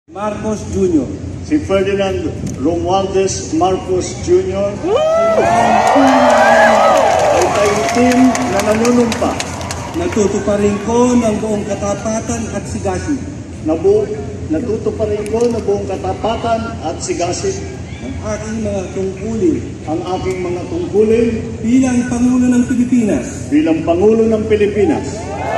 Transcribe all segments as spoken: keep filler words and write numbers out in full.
Marcos Junior Si Ferdinand Romualdez Marcos Junior ay taimtim na nanunumpa. Natutuparin ko ng buong katapatan at sigasig Nabu, natutuparin ko na buong katapatan at sigasig ang aking mga tungkulin ang aking mga tungkulin bilang Pangulo ng Pilipinas bilang Pangulo ng Pilipinas.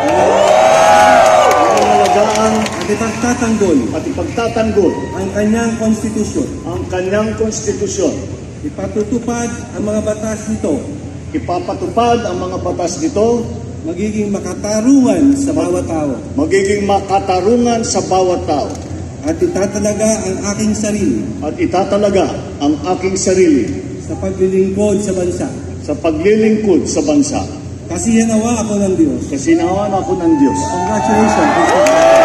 Ang at ipagtatanggol at ipagtatanggol ang kanyang konstitusyon. ang kanyang konstitusyon. Ipatutupad ang mga batas nito, Ipapatupad ang mga batas nito, magiging makatarungan sa bawat tao, magiging makatarungan sa bawat tao, at itatalaga ang aking sarili at itatalaga ang aking sarili sa paglilingkod sa bansa. sa paglilingkod sa bansa. Kasiyanawa ako ng Diyos. Kasinawan ako ng Diyos. Congratulations.